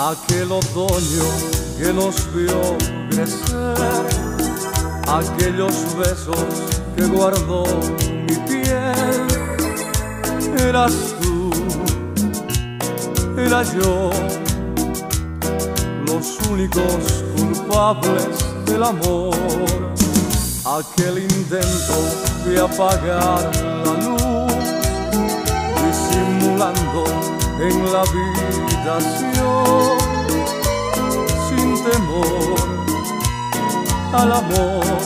aquel otoño que nos vio crecer, aquellos besos que guardó mi piel. Eras tú, era yo, los únicos culpables del amor. Aquel intento de apagar la luz, disimulando en la habitación, sin temor al amor.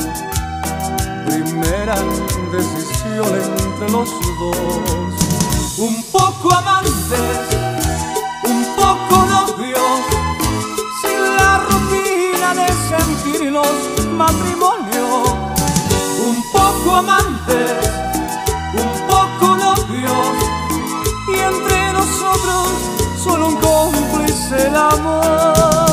Primera decisión entre los dos, un poco amantes, un poco novios, sin la rutina de sentirnos matrimonio. Un poco amantes, un poco novios, y entre nosotros solo un cómplice el amor.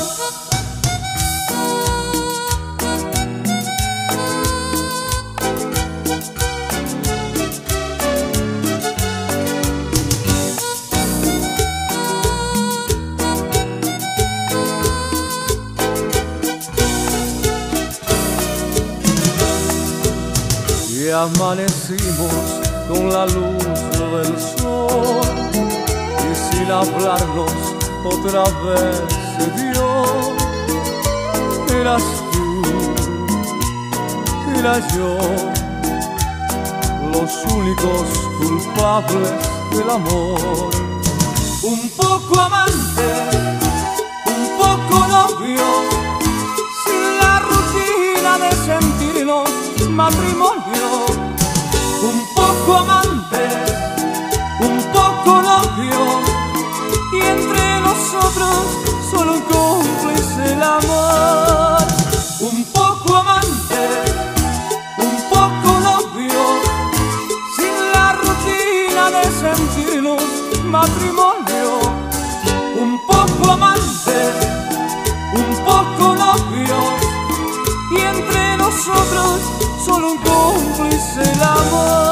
Y amanecimos con la luz del sol, y sin hablarnos otra vez se dio. Eras tú, era yo, los únicos culpables del amor. Un poco amante, un poco novio, sin la rutina de sentirnos matrimonio. Un poco amante, un poco novio, y entre nosotros solo un cómplice el amor. Un poco amante, un poco novio, sin la rutina de sentirnos matrimonio. Un poco amante, un poco novio, y entre nosotros solo un cómplice el amor.